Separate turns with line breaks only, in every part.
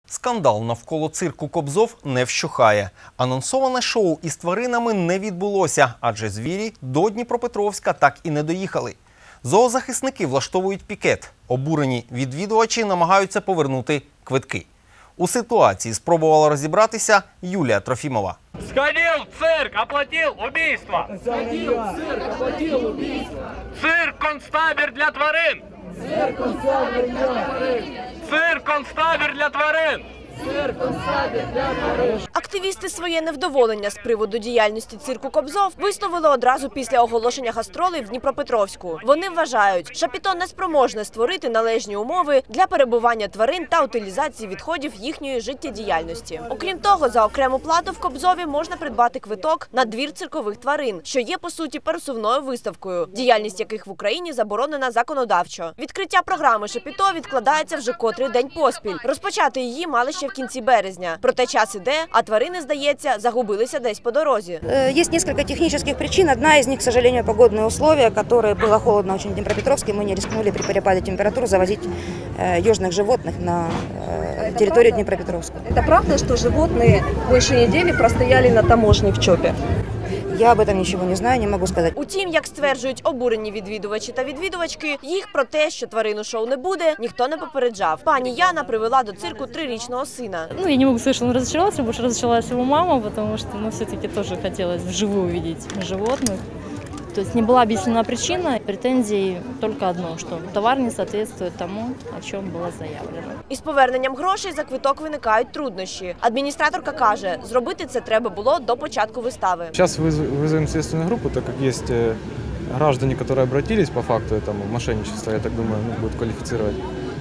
Скандал навколо цирку «Кобзов» не вщухає. Анонсоване шоу із тваринами не відбулося, адже звірі до Дніпропетровська так і не доїхали. Зоозахисники влаштовують пікет. Обурені відвідувачі намагаються повернути квитки. У ситуації спробувала розібратися Юлія Трофімова.
Сходил в цирк, оплатил убийство.
Сходил в цирк, оплатил убийство.
Цирк-концтабір для тварин.
Цирк-концтабір для тварин.
Цирк-концтабір для тварин.
Цирк-концтабір для тварин.
Активісти своє невдоволення з приводу діяльності цирку «Кобзов» висловили одразу після оголошення гастролей в Дніпропетровську. Вони вважають, Шапіто не спроможне створити належні умови для перебування тварин та утилізації відходів їхньої життєдіяльності. Окрім того, за окрему плату в «Кобзові» можна придбати квиток на двір циркових тварин, що є, по суті, пересувною виставкою, діяльність яких в Україні заборонена законодавчо. Відкриття програми «Шапіто» відкладається вже котрий день поспіль. Розпочати її мали ще в кінці березня. Проте час іде, а тварини, здається, загубилися десь по дорозі.
Есть несколько технических причин. Одна из них, к сожалению, погодные условия, которые было холодно очень в Днепропетровске. Мы не рискнули при перепаде температур завозить южных животных на территорию Днепропетровска.
Это правда, что животные больше недели простояли на таможне в ЧОПе?
Я об этом ничего не знаю, не могу сказать.
Утім, як стверджують обурені відвідувачі та відвідувачки, їх про те, що тварину шоу не буде, ніхто не попереджав. Пані Яна привела до цирку 3-річного сина.
Я не могу сказать, что он разочаровался, больше разочаровалась его мама, потому что, все-таки тоже хотелось вживую увидеть животных. То есть не была объяснена причина, претензий только одно, что товар не соответствует тому, о чем было заявлено.
Із поверненням грошей за квиток виникають труднощі. Адміністраторка каже, зробити це треба було до початку вистави.
Сейчас вызовем следственную группу, так как есть граждане, которые обратились по факту этому мошенничества, я так думаю, будут квалифицировать.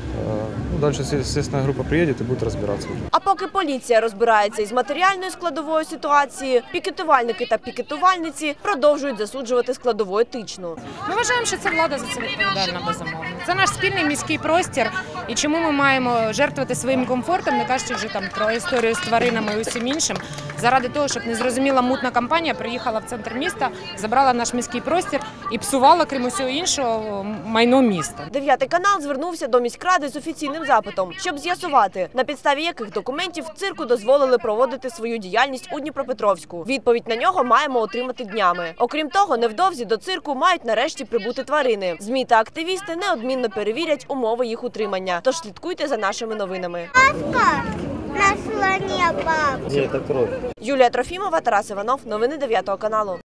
Дальше следственная группа приедет и будет разбираться.
А поки поліція розбирається із матеріальною складовою ситуації, пікетувальники та пікетувальниці продовжують засуджувати складову етичну.
Ми вважаємо, що це влада за це відповідальна, безумовно. Це наш спільний міський простір, і чому ми маємо жертвувати своїм комфортом, не кажучи вже про історію з тваринами і усім іншим, заради того, щоб незрозуміла мутна компанія приїхала в центр міста, забрала наш міський простір і псувала, крім усього іншого, майно міста.
9 канал звернувся до міськради з офіційним запитом, щоб з'ясувати, на підставі яких документів цирку дозволили проводити свою діяльність у Дніпропетровську. Відповідь на нього маємо отримати днями. Окрім того, невдовзі до цирку мають нарешті прибути тварини. ЗМІ та активісти неодмінно перевірять умови їх утримання. Тож слідкуйте за нашими новинами.
На слоне, пап.
Юлія Трофімова, Тарас Іванов. Новини 9 каналу.